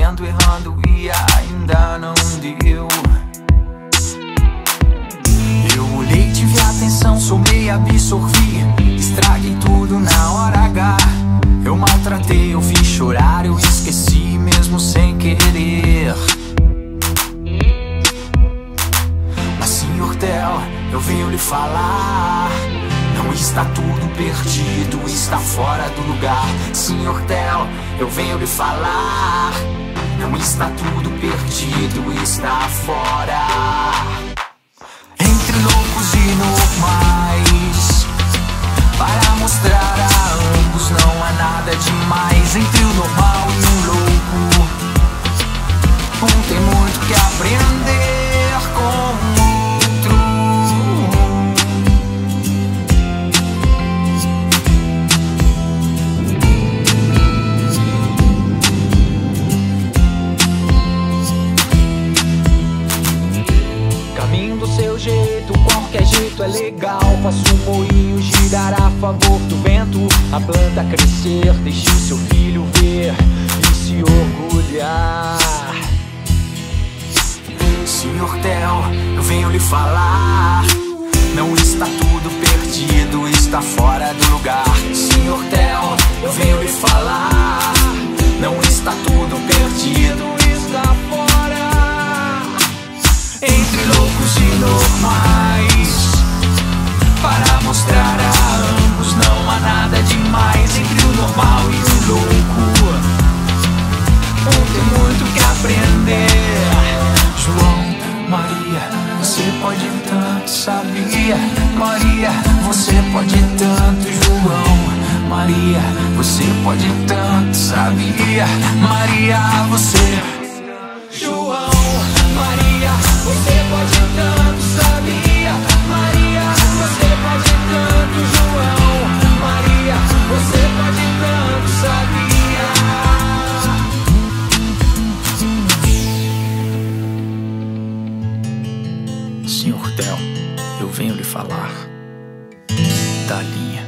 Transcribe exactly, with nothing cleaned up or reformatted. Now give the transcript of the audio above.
fazendo, errando e ainda não deu. Eu olhei, tive atenção, somei, absorvi, estraguei tudo na hora H. Eu maltratei, eu fiz chorar, eu esqueci mesmo sem querer. Mas senhor Theo, eu venho lhe falar, não está tudo perdido, está fora do lugar. senhor Theo, eu venho lhe falar, não está tudo perdido, está fora. Entre loucos e normais, para mostrar a ambos não há nada demais. Entre o normal e o louco, um tem muito que aprender com o outro. Caminho do seu jeito, qualquer jeito é legal. Faço um moinho girar a favor do vento, a planta crescer, deixe o seu filho ver e se orgulhar. senhor Theo, eu venho lhe falar, não está tudo perdido, está fora do lugar. senhor Theo, eu venho lhe falar, não está tudo perdido, está fora. Entre loucos e normais, para mostrar a ambos não há nada demais. Entre o normal e o louco, um tem muito que aprender. João, Maria, você pode tanto, sabia? Maria, você pode tanto. João, Maria, você pode tanto, sabia? Maria, você... João, Maria, você pode tanto, sabia? Maria, você pode tanto. João, Maria, você pode tanto, sabia? senhor Theo, eu venho lhe falar da linha.